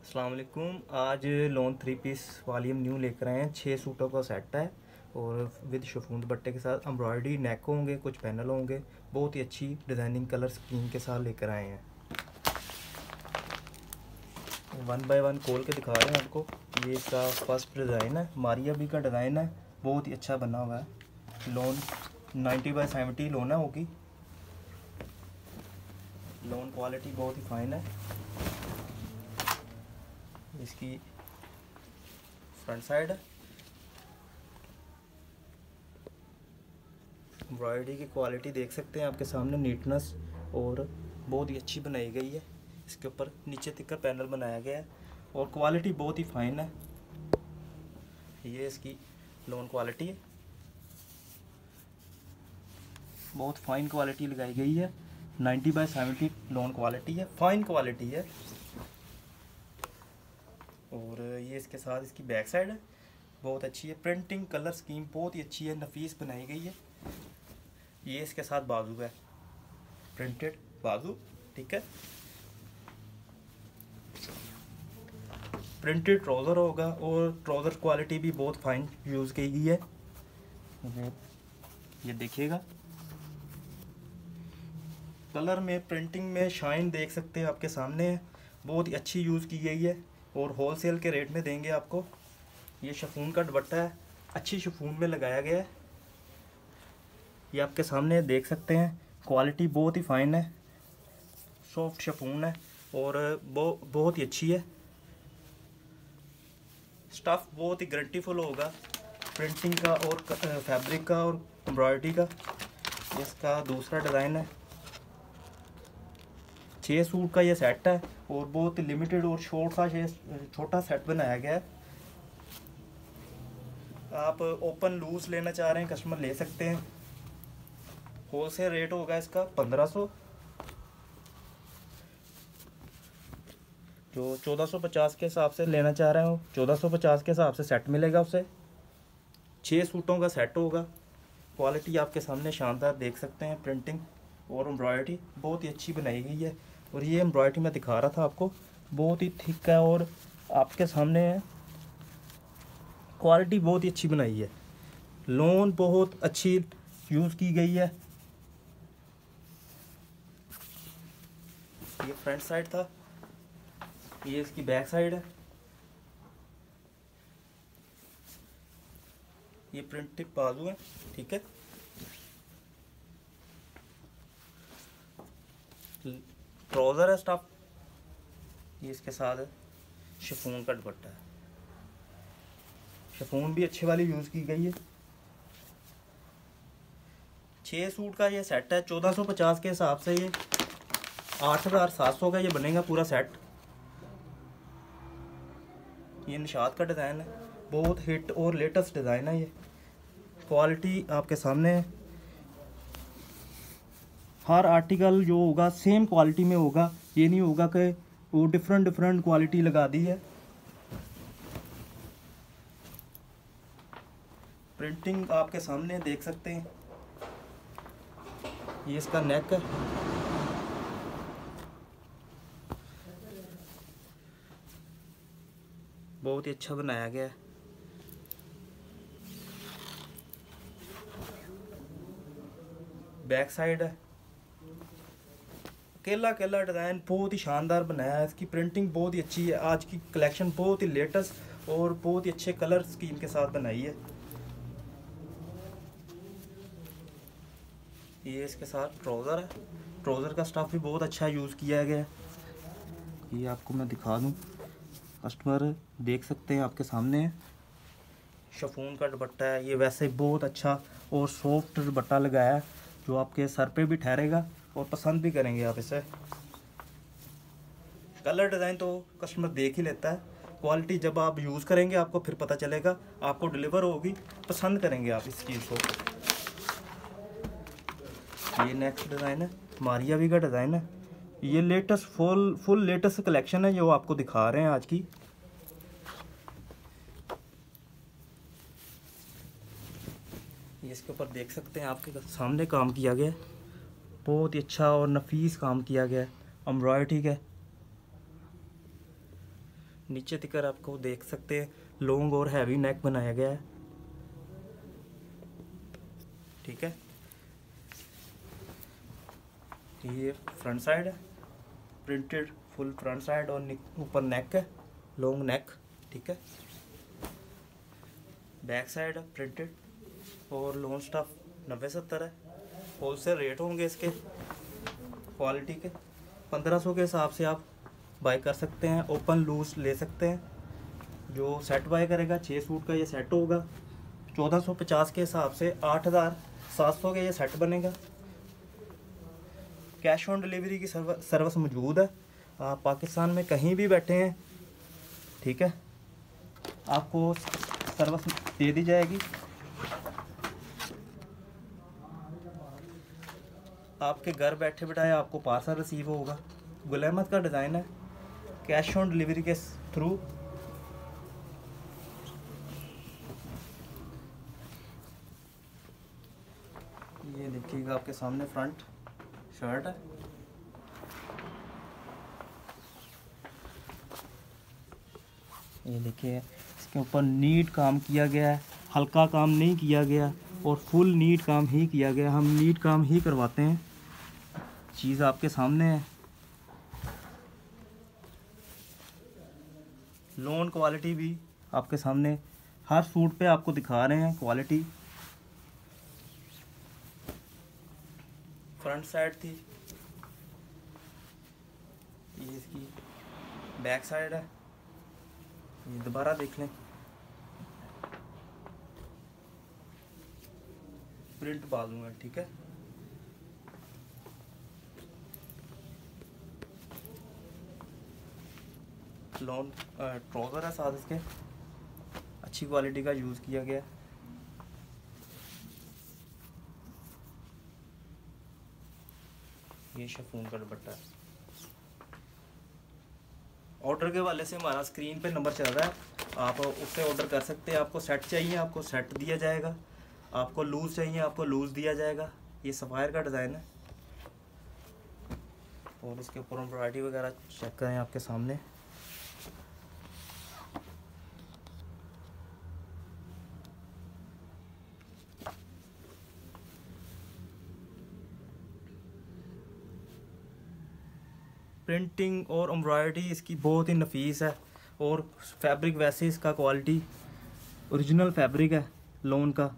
अस्सलाम वालेकुम। आज लोन 3 पीस वॉल्यूम न्यू लेकर आए हैं। 6 सूटों का सेट है और विद शिफॉन दुपट्टे के साथ एम्ब्रॉयडरी नेक होंगे, कुछ पैनल होंगे। बहुत ही अच्छी डिज़ाइनिंग कलर स्कीम के साथ लेकर आए हैं। वन बाय वन खोल के दिखा रहे हैं आपको। ये इसका फर्स्ट डिज़ाइन है, मारिया भी का डिज़ाइन है, बहुत ही अच्छा बना हुआ है। लोन 90/70 लोन है होगी। लोन क्वालिटी बहुत ही फाइन है। इसकी फ्रंट साइड है, एम्ब्रॉयडरी की क्वालिटी देख सकते हैं आपके सामने, नीटनेस और बहुत ही अच्छी बनाई गई है। इसके ऊपर नीचे तक का पैनल बनाया गया है और क्वालिटी बहुत ही फाइन है। ये इसकी लोन क्वालिटी है, बहुत फाइन क्वालिटी लगाई गई है। 90/70 लोन क्वालिटी है, फाइन क्वालिटी है। और ये इसके साथ इसकी बैक साइड है, बहुत अच्छी है। प्रिंटिंग कलर स्कीम बहुत ही अच्छी है, नफीस बनाई गई है। ये इसके साथ बाजू है, प्रिंटेड बाजू, ठीक है। प्रिंटेड ट्राउज़र होगा और ट्राउज़र क्वालिटी भी बहुत फाइन यूज़ की गई है। ये देखिएगा, कलर में, प्रिंटिंग में शाइन देख सकते हैं आपके सामने है, बहुत ही अच्छी यूज़ की गई है और होलसेल के रेट में देंगे आपको। ये शिफॉन का दुपट्टा है, अच्छी शिफॉन में लगाया गया है। ये आपके सामने देख सकते हैं, क्वालिटी बहुत ही फाइन है, सॉफ्ट शिफॉन है और बहुत ही अच्छी है। स्टफ़ बहुत ही गारंटीफुल होगा, प्रिंटिंग का और फैब्रिक का और एम्ब्रॉयडरी का। इसका दूसरा डिज़ाइन है। 6 सूट का ये सेट है और बहुत ही लिमिटेड और छोटा सेट बनाया गया है। आप ओपन लूज लेना चाह रहे हैं, कस्टमर ले सकते हैं। होलसेल रेट होगा इसका 1500। जो 1450 के हिसाब से लेना चाह रहे हो, 1450 के हिसाब से सेट मिलेगा उसे। 6 सूटों का सेट होगा। क्वालिटी आपके सामने शानदार देख सकते हैं, प्रिंटिंग और एम्ब्रॉयडरी बहुत ही अच्छी बनाई गई है। और ये एम्ब्रॉयडरी मैं दिखा रहा था आपको, बहुत ही थिक है और आपके सामने है, क्वालिटी बहुत ही अच्छी बनाई है। लोन बहुत अच्छी यूज़ की गई है। ये फ्रंट साइड था, ये इसकी बैक साइड है। ये प्रिंटेड बाजू है, ठीक है। ट्राउज़र है स्टफ, ये इसके साथ है। शिफॉन का दुपट्टा है, शिफॉन भी अच्छी वाली यूज़ की गई है। 6 सूट का ये सेट है। 1450 के हिसाब से ये 8700 का ये बनेगा पूरा सेट। ये निशात का डिज़ाइन है, बहुत हिट और लेटेस्ट डिज़ाइन है। ये क्वालिटी आपके सामने है। हर आर्टिकल जो होगा सेम क्वालिटी में होगा, ये नहीं होगा कि वो डिफरेंट क्वालिटी लगा दी है। प्रिंटिंग आपके सामने देख सकते हैं। ये इसका नेक है, बहुत ही अच्छा बनाया गया है। बैक साइड है, केला डिज़ाइन बहुत ही शानदार बनाया है। इसकी प्रिंटिंग बहुत ही अच्छी है। आज की कलेक्शन बहुत ही लेटेस्ट और बहुत ही अच्छे कलर स्कीम के साथ बनाई है। ये इसके साथ ट्राउज़र है, ट्राउज़र का स्टफ़ भी बहुत अच्छा यूज़ किया गया है। ये आपको मैं दिखा दूँ, कस्टमर देख सकते हैं आपके सामने है। शिफॉन का दुपट्टा है, ये वैसे बहुत अच्छा और सॉफ्ट दुपट्टा लगाया है, जो आपके सर पे भी ठहरेगा और पसंद भी करेंगे आप इसे। कलर डिज़ाइन तो कस्टमर देख ही लेता है, क्वालिटी जब आप यूज़ करेंगे आपको फिर पता चलेगा, आपको डिलीवर होगी, पसंद करेंगे आप इस चीज़ को। ये नेक्स्ट डिज़ाइन है, मारिया भी का डिज़ाइन है। ये लेटेस्ट फुल लेटेस्ट कलेक्शन है जो आपको दिखा रहे हैं आज की। ये इसके ऊपर देख सकते हैं आपके सामने काम किया गया है, बहुत ही अच्छा और नफीस काम किया गया है। एम्ब्रॉयडरी का नीचे तिकर आपको देख सकते हैं लॉन्ग और हैवी नेक बनाया गया है, ठीक है। ये फ्रंट साइड है, प्रिंटेड फुल फ्रंट साइड और ऊपर नेक है, लॉन्ग नेक, ठीक है। बैक साइड है प्रिंटेड और लॉन्ग स्टफ 90-70 है। होलसेल रेट होंगे इसके क्वालिटी के 1500 के हिसाब से आप बाय कर सकते हैं। ओपन लूज ले सकते हैं। जो सेट बाय करेगा 6 सूट का ये सेट होगा 1450 के हिसाब से 8700 के ये सेट बनेगा। कैश ऑन डिलीवरी की सर्विस मौजूद है। आप पाकिस्तान में कहीं भी बैठे हैं, ठीक है, आपको सर्विस दे दी जाएगी। आपके घर बैठे बिठाए आपको पार्सल रिसीव होगा। गुल अहमद का डिज़ाइन है, कैश ऑन डिलीवरी के थ्रू। ये देखिएगा आपके सामने फ्रंट शर्ट है, ये देखिए इसके ऊपर नीट काम किया गया है, हल्का काम नहीं किया गया और फुल नीट काम ही किया गया। हम नीट काम ही करवाते हैं। चीज़ आपके सामने है। लोन क्वालिटी भी आपके सामने हर सूट पे आपको दिखा रहे हैं क्वालिटी। फ्रंट साइड थी, ये इसकी बैक साइड है। ये दोबारा देख लें, प्रिंट बाजू है, ठीक है। लॉन्ग ट्राउज़र है साथ इसके, अच्छी क्वालिटी का यूज़ किया गया। ये शिफॉन का दुपट्टा है। ऑर्डर के वाले से हमारा स्क्रीन पे नंबर चल रहा है, आप उससे ऑर्डर कर सकते हैं। आपको सेट चाहिए, आपको सेट दिया जाएगा। आपको लूज़ चाहिए, आपको लूज़ दिया जाएगा। ये सफ़ायर का डिज़ाइन है और इसके ऊपर एम्ब्रॉयडरी वगैरह चेक करें आपके सामने। प्रिंटिंग और एम्ब्रॉयडरी इसकी बहुत ही नफीस है और फैब्रिक वैसे इसका क्वालिटी ओरिजिनल फैब्रिक है लोन का।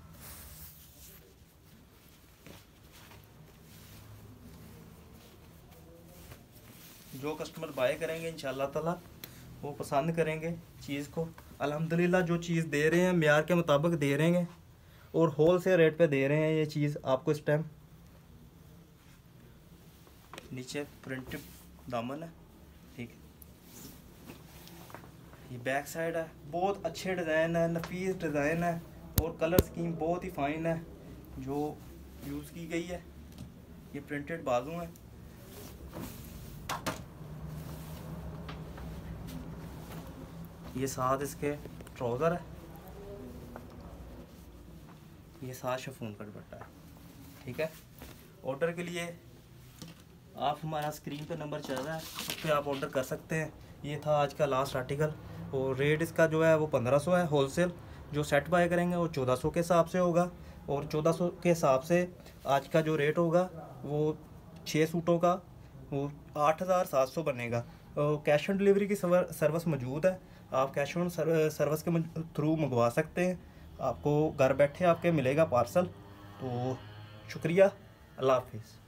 जो कस्टमर बाय करेंगे इंशाल्लाह ताला वो पसंद करेंगे चीज़ को। अल्हम्दुलिल्लाह जो चीज़ दे रहे हैं म्यार के मुताबिक दे रहे हैं और होल सेल रेट पे दे रहे हैं ये चीज़ आपको इस टाइम। नीचे प्रिंटेड दामन है, ठीक है। ये बैक साइड है, बहुत अच्छे डिज़ाइन है, नफीस डिज़ाइन है और कलर स्कीम बहुत ही फाइन है जो यूज़ की गई है। ये प्रिंटेड बाजू है, ये साथ इसके ट्राउज़र है, ये साथ शिफॉन का दुपट्टा है, ठीक है। ऑर्डर के लिए आप हमारा स्क्रीन पे नंबर चल रहा है, उस पर आप ऑर्डर कर सकते हैं। ये था आज का लास्ट आर्टिकल और रेट इसका जो है वो 1500 है होलसेल। जो सेट बाय करेंगे वो 1400 के हिसाब से होगा और 1400 के हिसाब से आज का जो रेट होगा वो 6 सूटों का वो 8700 बनेगा। कैश ऑन डिलीवरी की सर्विस मौजूद है। आप कैश ऑन सर्विस के थ्रू मंगवा सकते हैं। आपको घर बैठे आपके मिलेगा पार्सल। तो शुक्रिया, अल्लाह हाफिज़।